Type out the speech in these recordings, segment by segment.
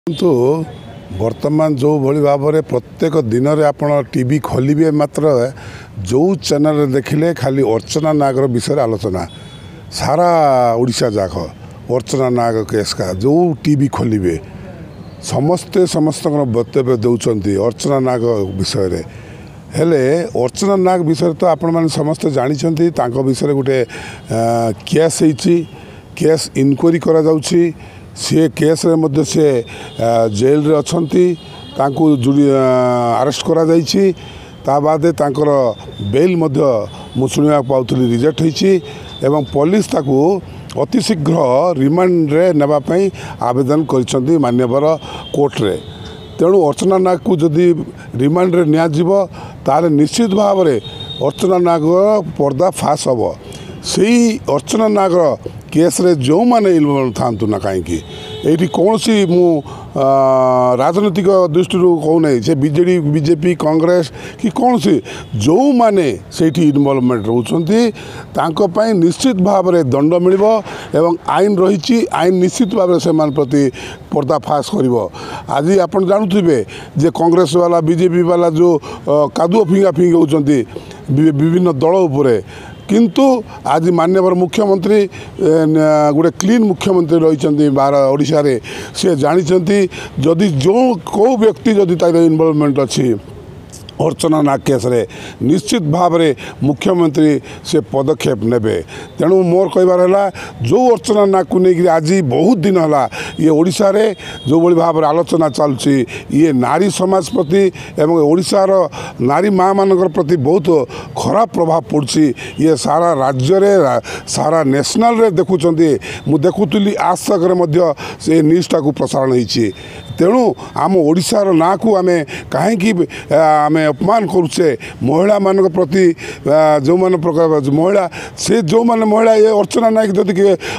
तो वर्तमान जो भली भाव में प्रत्येक दिन में आप टीवी खोलिए मात्र जो चैनल देखिले खाली अर्चना नागर विषय आलोचना सारा ओडिशा जाक अर्चना नाग केस का जो टीवी खोलिए समस्ते समस्त वक्तव्य दौरान अर्चना नाग विषय हेले अर्चना नाग विषय तो आपण मैंने समस्ते जानते विषय गोटे केस केस इनक्वारी करा जाउछि सी केस रे मध्य से जेल रे अछंती तांको अरेस्ट करा जाइछि ता बादे तांकर बेल मध्य मु सुनिया पाउथली रिजेक्ट होइछि एवं पुलिस ताकू अति शीघ्र रिमांड रे नेबा पई आवेदन करिसंती मान्यवर कोर्ट रे तेणु अर्चना नाग को जदि रिमांड रे निया जीवो ताले निश्चित भाव में अर्चना नाग पर्दा फास हम से अर्चना नाग केस रे जो माने इन्वॉल्व थांतु ना कहीं ये कौन सी मु राजनीतिक दृष्टि कहूना से बीजेडी बीजेपी कांग्रेस कि कौन सी जो माने से इनवॉल्वमेंट रोचंती निश्चित भाव में दंड मिल एवं आईन रही आईन निश्चित भाव से प्रति पर्दाफाश कर आज आप जानुवे जे कांग्रेस वाला बीजेपी वाला जो कादुओ फिंगा फिंगी होती विभिन्न दल उपरे किंतु आज माननीय मुख्यमंत्री गोटे क्लीन मुख्यमंत्री रही बार ओडिशा रे से जानते जदि जो को व्यक्ति जदि तार इनवॉल्वमेंट अच्छी अर्चना नाग केस रे निश्चित भाव में मुख्यमंत्री से पदक्षेप नेबे तेणु मोर कहबार है जो अर्चना नाग को लेकिन आज बहुत दिन है ये ओडिशा रे जो बड़ी भाव में आलोचना चलुची ये नारी समाज प्रति एवं ओडिशार नारी माँ मान प्रति बहुत खराब प्रभाव पड़ुची ये सारा राज्य रे सारा नेशनल रे देखुचंती मु देखुतली आज तक से न्यूज़टा को प्रसारण होइछि तेणु आम ओडिशार ना को आम कहीं आम अपमान करुचे महिला मान प्रति जो मान प्रकार महिला से जो मान महिला ये अर्चना नायक जदि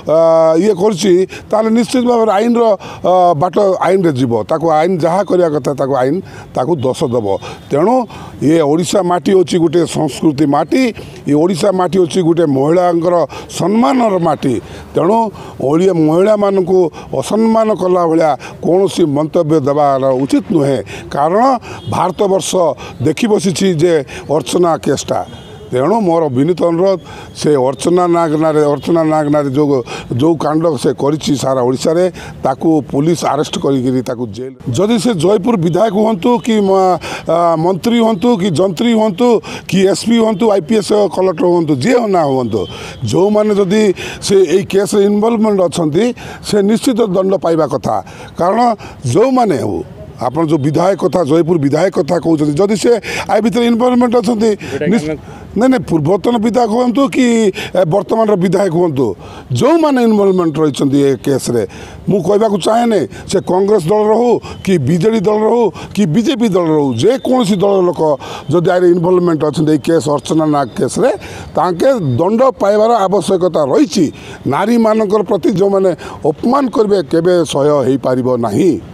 ये कर निश्चित भाव आईन बाट आईन रे जीव ताको आईन जहाँ करने कथा ताको आईन ताको दोष दब तेणु ये ओडिशा माटी होची गोटे संस्कृति माटी ये ओडिशा माटी होची गोटे महिलांकर सम्मानर माटी तेणु ओडिया महिला मान को असम्मान कला भाया कौन सी मंतव्य देवार उचित नुहे कारण भारत वर्ष देखी बसी जे अर्चना केसटा तेणु मोर विनीत अनुरोध से अर्चना नाग नारे जो कांड से करिछि सारा ओडिशा रे ताकू पुलिस अरेस्ट करी जेल जदि से जयपुर विधायक हूँ कि मंत्री हूँ कि जंत्री हूँ कि एसपी हूँ आईपीएस कलेक्टर हूँ जी ना हूँ जो मैंने जदि से यही केस इनवॉल्वमेंट अच्छा से निश्चित दंड पाइबा कथा कारण जो मैंने हो आप जो विधायक कथा जयपुर विधायक कथा कहते जदि से आ भर इनवॉल्वमेंट अच्छा नहीं पूर्वतन विधायक हूँ कि वर्तमान विधायक हूँ जो मैंने इनवॉल्वमेंट रही केस रे मु कहवाक चाहेने से कांग्रेस दल रो कि बीजेडी दल रो कि बीजेपी दल रो जेकोसी दल लोक जदि आए इनवॉल्वमेंट अच्छा केस अर्चना नाग केस रे तांके दंड पाइबार आवश्यकता रही नारी मानकर प्रति जो मैंने अपमान करेंगे केबे सह्य हो पारिबो नाही।